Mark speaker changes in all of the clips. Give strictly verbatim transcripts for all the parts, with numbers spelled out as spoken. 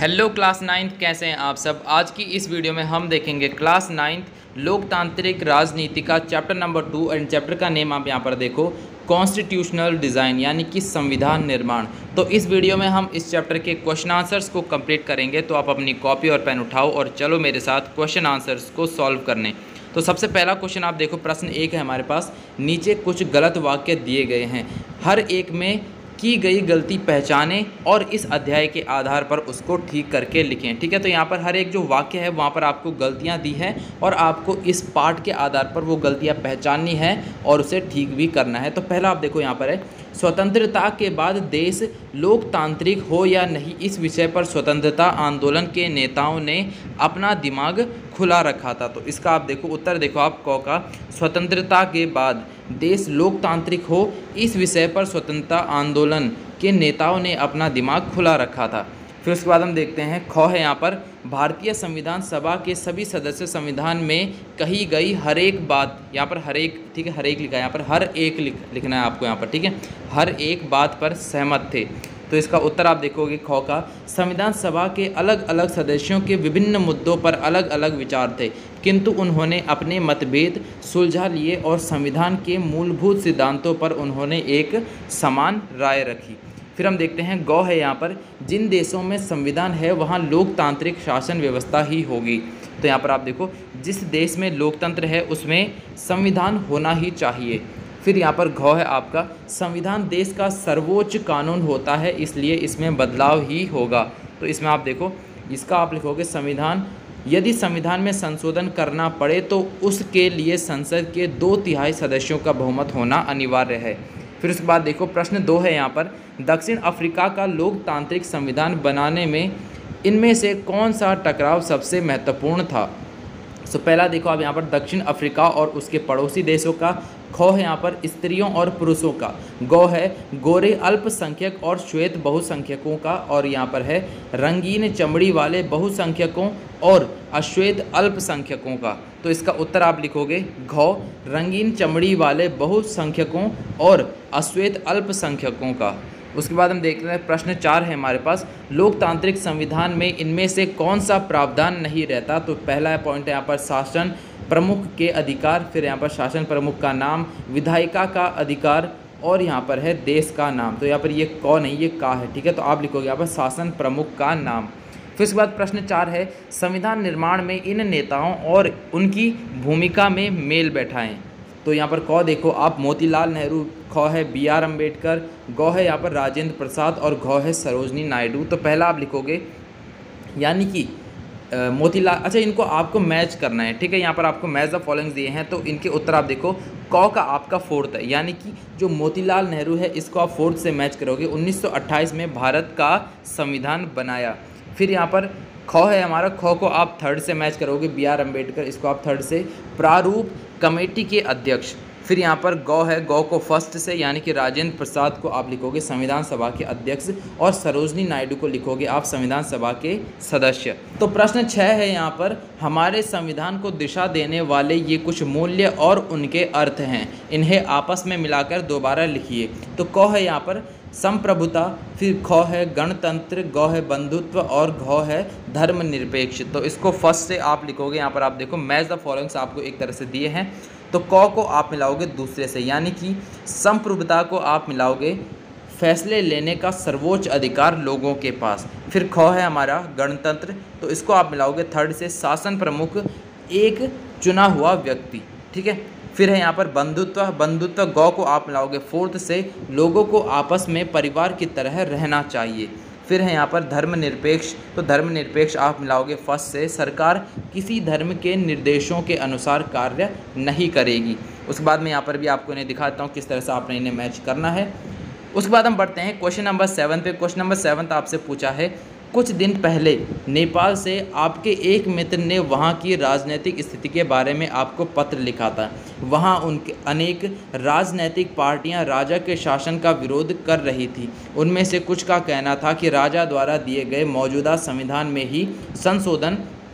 Speaker 1: Hello class ninth, कैसे हैं आप सब। आज की इस वीडियो में हम देखेंगे क्लास नाइन्थ लोकतांत्रिक राजनीति का chapter number two and chapter का नेम आप यहाँ पर देखो, कॉन्स्टिट्यूशनल डिज़ाइन यानी कि संविधान निर्माण। तो इस वीडियो में हम इस चैप्टर के क्वेश्चन आंसर्स को कंप्लीट करेंगे। तो आप अपनी कॉपी और पेन उठाओ और चलो मेरे साथ क्वेश्चन आंसर्स को सॉल्व करने। तो सबसे पहला क्वेश्चन आप देखो, प्रश्न एक है हमारे पास। नीचे कुछ गलत वाक्य दिए गए हैं, हर एक में की गई गलती पहचानें और इस अध्याय के आधार पर उसको ठीक करके लिखें। ठीक है, तो यहाँ पर हर एक जो वाक्य है वहाँ पर आपको गलतियाँ दी हैं और आपको इस पाठ के आधार पर वो गलतियाँ पहचाननी है और उसे ठीक भी करना है। तो पहला आप देखो यहाँ पर है, स्वतंत्रता के बाद देश लोकतांत्रिक हो या नहीं, इस विषय पर स्वतंत्रता आंदोलन के नेताओं ने अपना दिमाग खुला रखा था। तो इसका आप देखो उत्तर देखो आप क का, स्वतंत्रता के बाद देश लोकतांत्रिक हो, इस विषय पर स्वतंत्रता आंदोलन के नेताओं ने अपना दिमाग खुला रखा था। फिर उसके बाद हम देखते हैं ख है यहाँ पर, भारतीय संविधान सभा के सभी सदस्य संविधान में कही गई हर एक बात, यहाँ पर हर एक, ठीक है, हर एक लिखा है, यहाँ पर हर एक लिख लिखना है आपको यहाँ पर, ठीक है, हर एक बात पर सहमत थे। तो इसका उत्तर आप देखोगे ख का, संविधान सभा के अलग अलग सदस्यों के विभिन्न मुद्दों पर अलग अलग विचार थे, किंतु उन्होंने अपने मतभेद सुलझा लिए और संविधान के मूलभूत सिद्धांतों पर उन्होंने एक समान राय रखी। फिर हम देखते हैं गौ है यहाँ पर, जिन देशों में संविधान है वहाँ लोकतांत्रिक शासन व्यवस्था ही होगी। तो यहाँ पर आप देखो, जिस देश में लोकतंत्र है उसमें संविधान होना ही चाहिए। फिर यहाँ पर घ है आपका, संविधान देश का सर्वोच्च कानून होता है, इसलिए इसमें बदलाव ही होगा। तो इसमें आप देखो, इसका आप लिखोगे संविधान, यदि संविधान में संशोधन करना पड़े तो उसके लिए संसद के दो तिहाई सदस्यों का बहुमत होना अनिवार्य है। फिर उसके बाद देखो प्रश्न दो है यहाँ पर, दक्षिण अफ्रीका का लोकतांत्रिक संविधान बनाने में इनमें से कौन सा टकराव सबसे महत्वपूर्ण था। तो पहला देखो आप यहाँ पर दक्षिण अफ्रीका और उसके पड़ोसी देशों का। ख है यहाँ पर स्त्रियों और पुरुषों का। गौ है गोरे अल्पसंख्यक और श्वेत बहुसंख्यकों का। और यहाँ पर है रंगीन चमड़ी वाले बहुसंख्यकों और अश्वेत अल्पसंख्यकों का। तो इसका उत्तर आप लिखोगे घ, रंगीन चमड़ी वाले बहुसंख्यकों और अश्वेत अल्पसंख्यकों का। उसके बाद हम देख रहे हैं प्रश्न चार है हमारे पास, लोकतांत्रिक संविधान में इनमें से कौन सा प्रावधान नहीं रहता। तो पहला पॉइंट है यहाँ पर शासन प्रमुख के अधिकार, फिर यहाँ पर शासन प्रमुख का नाम, विधायिका का अधिकार और यहाँ पर है देश का नाम। तो यहाँ पर ये कौ नहीं, ये का है, ठीक है। तो आप लिखोगे यहाँ पर शासन प्रमुख का नाम। फिर उसके बाद प्रश्न चार है, संविधान निर्माण में इन नेताओं और उनकी भूमिका में मेल बैठाएं। तो यहाँ पर क देखो आप मोतीलाल नेहरू, ख है बी आर अम्बेडकर, गौ है यहाँ पर राजेंद्र प्रसाद और घ है सरोजनी नायडू। तो पहला आप लिखोगे यानी कि मोतीलाल, अच्छा इनको आपको मैच करना है, ठीक है। यहाँ पर आपको मैच द फॉलोइंग दिए हैं, तो इनके उत्तर आप देखो, क का आपका फोर्थ है, यानी कि जो मोतीलाल नेहरू है इसको आप फोर्थ से मैच करोगे। उन्नीस सौ अट्ठाईस में भारत का संविधान बनाया। फिर यहाँ पर ख है हमारा, ख को आप थर्ड से मैच करोगे, बी आर अम्बेडकर, इसको आप थर्ड से, प्रारूप कमेटी के अध्यक्ष। फिर यहाँ पर गौ है, गौ को फर्स्ट से यानी कि राजेंद्र प्रसाद को आप लिखोगे संविधान सभा के अध्यक्ष और सरोजनी नायडू को लिखोगे आप संविधान सभा के सदस्य। तो प्रश्न छः है यहाँ पर, हमारे संविधान को दिशा देने वाले ये कुछ मूल्य और उनके अर्थ हैं, इन्हें आपस में मिलाकर दोबारा लिखिए। तो क है यहाँ पर संप्रभुता, फिर ख है गणतंत्र, गौ है बंधुत्व और घ है धर्मनिरपेक्ष। तो इसको फर्स्ट से आप लिखोगे, यहाँ पर आप देखो मैच द फॉलोइंग्स आपको एक तरह से दिए हैं। तो क को आप मिलाओगे दूसरे से, यानी कि संप्रभुता को आप मिलाओगे फैसले लेने का सर्वोच्च अधिकार लोगों के पास। फिर ख है हमारा गणतंत्र, तो इसको आप मिलाओगे थर्ड से, शासन प्रमुख एक चुना हुआ व्यक्ति, ठीक है। फिर है यहाँ पर बंधुत्व, बंधुत्व गौ को आप मिलाओगे फोर्थ से, लोगों को आपस में परिवार की तरह रहना चाहिए। फिर है यहाँ पर धर्मनिरपेक्ष, तो धर्मनिरपेक्ष आप मिलाओगे फर्स्ट से, सरकार किसी धर्म के निर्देशों के अनुसार कार्य नहीं करेगी। उसके बाद में यहाँ पर भी आपको इन्हें दिखाता हूँ किस तरह से आपने इन्हें मैच करना है। उसके बाद हम बढ़ते हैं क्वेश्चन नंबर सेवन पे। क्वेश्चन नंबर सेवन आपसे पूछा है, कुछ दिन पहले नेपाल से आपके एक मित्र ने वहाँ की राजनीतिक स्थिति के बारे में आपको पत्र लिखा था। वहाँ उनके अनेक राजनीतिक पार्टियाँ राजा के शासन का विरोध कर रही थी। उनमें से कुछ का कहना था कि राजा द्वारा दिए गए मौजूदा संविधान में ही संशोधन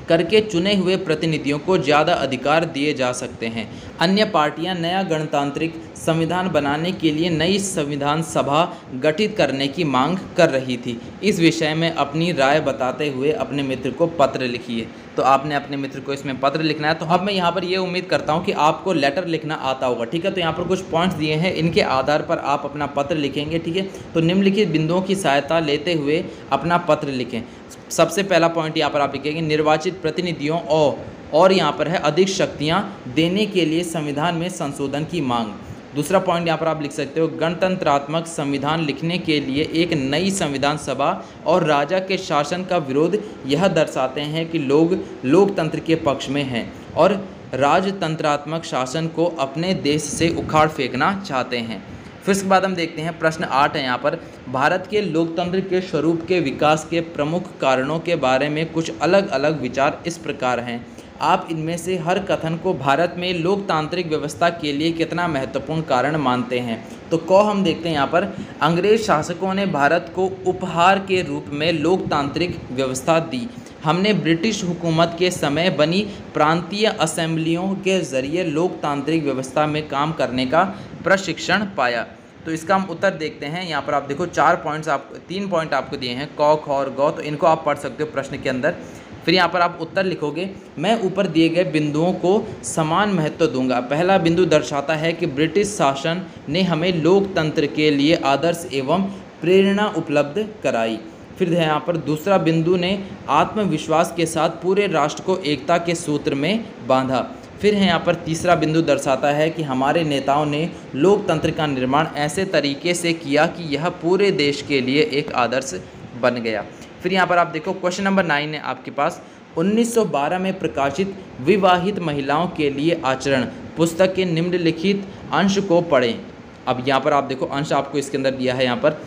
Speaker 1: करके चुने हुए प्रतिनिधियों को ज़्यादा अधिकार दिए जा सकते हैं। अन्य पार्टियां नया गणतांत्रिक संविधान बनाने के लिए नई संविधान सभा गठित करने की मांग कर रही थी। इस विषय में अपनी राय बताते हुए अपने मित्र को पत्र लिखिए। तो आपने अपने मित्र को इसमें पत्र लिखना है। तो अब मैं यहाँ पर ये उम्मीद करता हूँ कि आपको लेटर लिखना आता होगा, ठीक है। तो यहाँ पर कुछ पॉइंट्स दिए हैं, इनके आधार पर आप अपना पत्र लिखेंगे, ठीक है। तो निम्नलिखित बिंदुओं की सहायता लेते हुए अपना पत्र लिखें। सबसे पहला पॉइंट यहाँ पर आप लिखेंगे, निर्वाचित प्रतिनिधियों और और यहाँ पर है अधिक शक्तियाँ देने के लिए संविधान में संशोधन की मांग। दूसरा पॉइंट यहाँ पर आप लिख सकते हो, गणतंत्रात्मक संविधान लिखने के लिए एक नई संविधान सभा और राजा के शासन का विरोध यह दर्शाते हैं कि लोग लोकतंत्र के पक्ष में हैं और राजतंत्रात्मक शासन को अपने देश से उखाड़ फेंकना चाहते हैं। फिर इसके बाद हम देखते हैं प्रश्न आठ है यहाँ पर, भारत के लोकतंत्र के स्वरूप के विकास के प्रमुख कारणों के बारे में कुछ अलग अलग विचार इस प्रकार हैं। आप इनमें से हर कथन को भारत में लोकतांत्रिक व्यवस्था के लिए कितना महत्वपूर्ण कारण मानते हैं। तो क हम देखते हैं यहाँ पर, अंग्रेज शासकों ने भारत को उपहार के रूप में लोकतांत्रिक व्यवस्था दी। हमने ब्रिटिश हुकूमत के समय बनी प्रांतीय असेंबलियों के जरिए लोकतांत्रिक व्यवस्था में काम करने का प्रशिक्षण पाया। तो इसका हम उत्तर देखते हैं। यहाँ पर आप देखो चार पॉइंट्स, आप तीन पॉइंट आपको दिए हैं, क ख और ग, तो इनको आप पढ़ सकते हो प्रश्न के अंदर। फिर यहाँ पर आप उत्तर लिखोगे, मैं ऊपर दिए गए बिंदुओं को समान महत्व दूंगा। पहला बिंदु दर्शाता है कि ब्रिटिश शासन ने हमें लोकतंत्र के लिए आदर्श एवं प्रेरणा उपलब्ध कराई। फिर है यहाँ पर दूसरा बिंदु ने आत्मविश्वास के साथ पूरे राष्ट्र को एकता के सूत्र में बांधा। फिर है यहाँ पर तीसरा बिंदु दर्शाता है कि हमारे नेताओं ने लोकतंत्र का निर्माण ऐसे तरीके से किया कि यह पूरे देश के लिए एक आदर्श बन गया। फिर यहाँ पर आप देखो क्वेश्चन नंबर नाइन है आपके पास, उन्नीस सौ बारह में प्रकाशित विवाहित महिलाओं के लिए आचरण पुस्तक के निम्नलिखित अंश को पढ़ें। अब यहाँ पर आप देखो अंश आपको इसके अंदर दिया है। यहाँ पर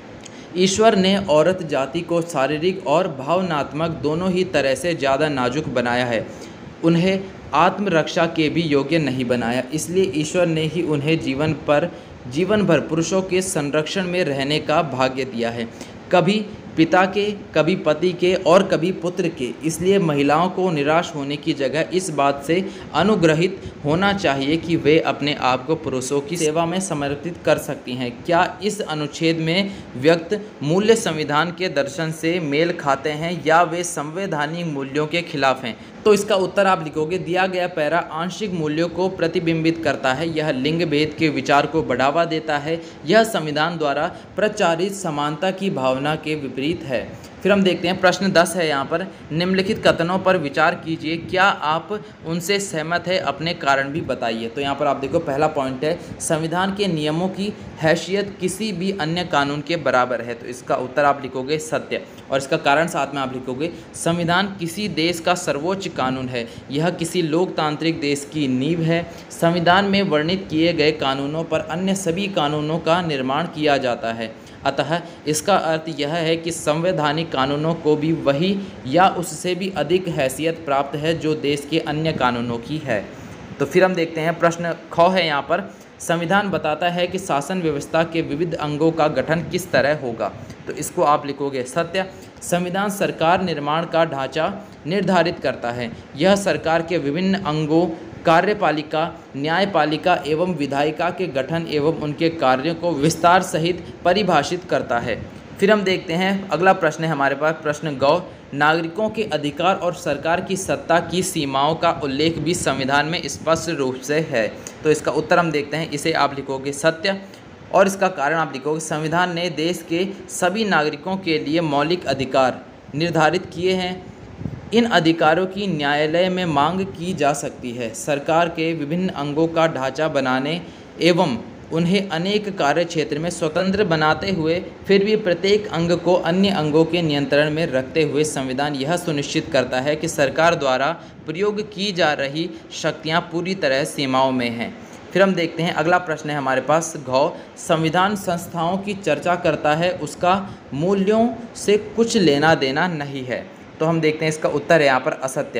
Speaker 1: ईश्वर ने औरत जाति को शारीरिक और भावनात्मक दोनों ही तरह से ज़्यादा नाजुक बनाया है, उन्हें आत्मरक्षा के भी योग्य नहीं बनाया। इसलिए ईश्वर ने ही उन्हें जीवन पर जीवन भर पुरुषों के संरक्षण में रहने का भाग्य दिया है, कभी पिता के, कभी पति के और कभी पुत्र के। इसलिए महिलाओं को निराश होने की जगह इस बात से अनुग्रहित होना चाहिए कि वे अपने आप को पुरुषों की सेवा में समर्पित कर सकती हैं। क्या इस अनुच्छेद में व्यक्त मूल्य संविधान के दर्शन से मेल खाते हैं या वे संवैधानिक मूल्यों के खिलाफ हैं? तो इसका उत्तर आप लिखोगे, दिया गया पैरा आंशिक मूल्यों को प्रतिबिंबित करता है, यह लिंग भेद के विचार को बढ़ावा देता है, यह संविधान द्वारा प्रचारित समानता की भावना के विपरीत है। फिर हम देखते हैं प्रश्न दस है यहाँ पर, निम्नलिखित कथनों पर विचार कीजिए, क्या आप उनसे सहमत है, अपने कारण भी बताइए। तो यहाँ पर आप देखो पहला पॉइंट है, संविधान के नियमों की हैसियत किसी भी अन्य कानून के बराबर है। तो इसका उत्तर आप लिखोगे सत्य, और इसका कारण साथ में आप लिखोगे, संविधान किसी देश का सर्वोच्च कानून है, यह किसी लोकतांत्रिक देश की नींव है। संविधान में वर्णित किए गए कानूनों पर अन्य सभी कानूनों का निर्माण किया जाता है, अतः इसका अर्थ यह है कि संवैधानिक कानूनों को भी वही या उससे भी अधिक हैसियत प्राप्त है जो देश के अन्य कानूनों की है। तो फिर हम देखते हैं प्रश्न ख है यहाँ पर, संविधान बताता है कि शासन व्यवस्था के विविध अंगों का गठन किस तरह होगा। तो इसको आप लिखोगे सत्य। संविधान सरकार निर्माण का ढांचा निर्धारित करता है, यह सरकार के विभिन्न अंगों कार्यपालिका, न्यायपालिका एवं विधायिका के गठन एवं उनके कार्यों को विस्तार सहित परिभाषित करता है। फिर हम देखते हैं अगला प्रश्न है हमारे पास, प्रश्न गौ, नागरिकों के अधिकार और सरकार की सत्ता की सीमाओं का उल्लेख भी संविधान में स्पष्ट रूप से है। तो इसका उत्तर हम देखते हैं, इसे आप लिखोगे सत्य, और इसका कारण आप लिखोगे, संविधान ने देश के सभी नागरिकों के लिए मौलिक अधिकार निर्धारित किए हैं, इन अधिकारों की न्यायालय में मांग की जा सकती है। सरकार के विभिन्न अंगों का ढांचा बनाने एवं उन्हें अनेक कार्य क्षेत्र में स्वतंत्र बनाते हुए फिर भी प्रत्येक अंग को अन्य अंगों के नियंत्रण में रखते हुए संविधान यह सुनिश्चित करता है कि सरकार द्वारा प्रयोग की जा रही शक्तियां पूरी तरह सीमाओं में हैं। फिर हम देखते हैं अगला प्रश्न है हमारे पास घ, संविधान संस्थाओं की चर्चा करता है, उसका मूल्यों से कुछ लेना देना नहीं है। तो हम देखते हैं इसका उत्तर है यहाँ पर असत्य।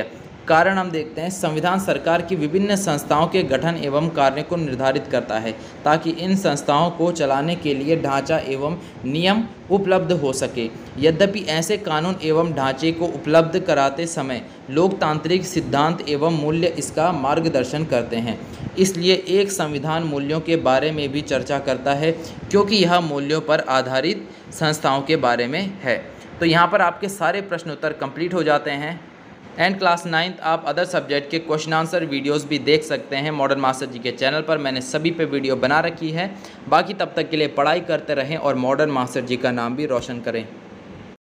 Speaker 1: कारण हम देखते हैं, संविधान सरकार की विभिन्न संस्थाओं के गठन एवं कार्य को निर्धारित करता है ताकि इन संस्थाओं को चलाने के लिए ढांचा एवं नियम उपलब्ध हो सके। यद्यपि ऐसे कानून एवं ढांचे को उपलब्ध कराते समय लोकतांत्रिक सिद्धांत एवं मूल्य इसका मार्गदर्शन करते हैं। इसलिए एक संविधान मूल्यों के बारे में भी चर्चा करता है, क्योंकि यह मूल्यों पर आधारित संस्थाओं के बारे में है। तो यहाँ पर आपके सारे प्रश्न उत्तर कंप्लीट हो जाते हैं। एंड क्लास नाइन्थ आप अदर सब्जेक्ट के क्वेश्चन आंसर वीडियोस भी देख सकते हैं मॉडर्न मास्टर जी के चैनल पर। मैंने सभी पे वीडियो बना रखी है। बाकी तब तक के लिए पढ़ाई करते रहें और मॉडर्न मास्टर जी का नाम भी रोशन करें।